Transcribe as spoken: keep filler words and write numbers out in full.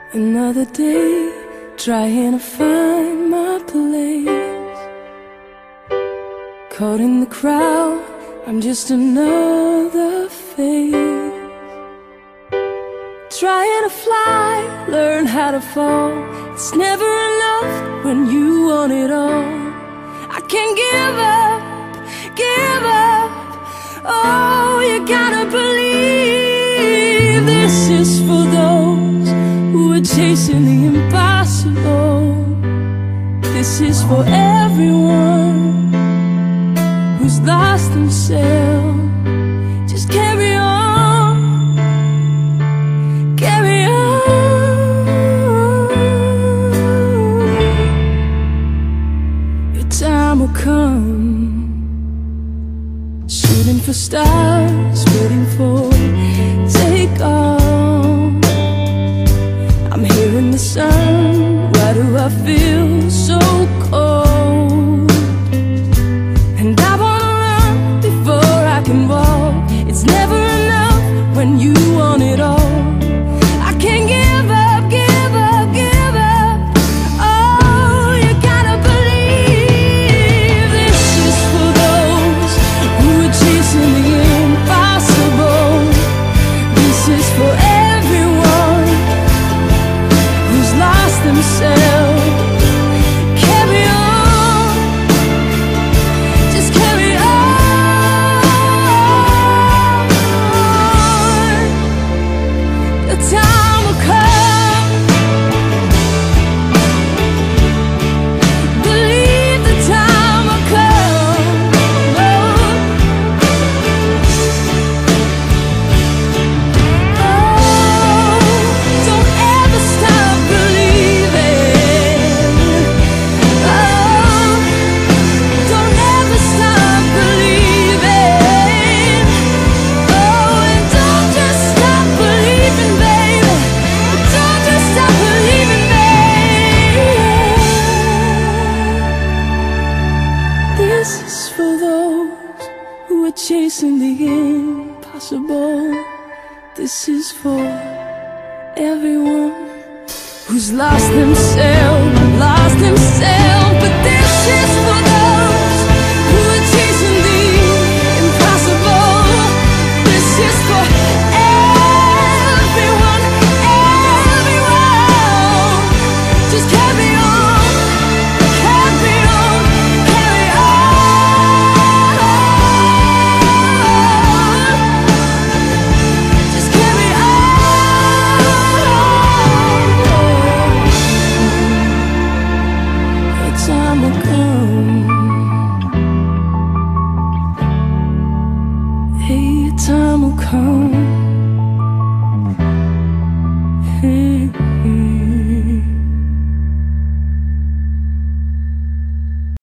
Another day, trying to find my place. Caught in the crowd, I'm just another face. Trying to fly, learn how to fall. It's never enough when you want it all. I can't give up, give up. Oh, you gotta believe this is for those who are chasing the impossible. This is for everyone who's lost themselves. Just carry on, carry on. Your time will come. Shooting for stars, waiting for take off. I'm hearing the sun. Why do I feel so cold? And I wanna run before I can walk. It's never enough when you want it all. I can't give up, give up, give up. Oh, you gotta believe this is for those who are chasing the impossible. This is for everyone who's lost themselves. Carry on, just carry on. The time will come. Believe the time will come. Oh, don't ever stop believing. Oh, don't ever stop believing. Oh, and don't just stop believing, baby. Don't just stop believing, baby. This is for those who are chasing the impossible. This is for everyone who's lost themselves, lost themselves. But this is for those who are chasing the impossible. This is for everyone, everyone. Just carry on, carry on, carry on. Just carry on. The time will come. Hey, your time will come. Hey.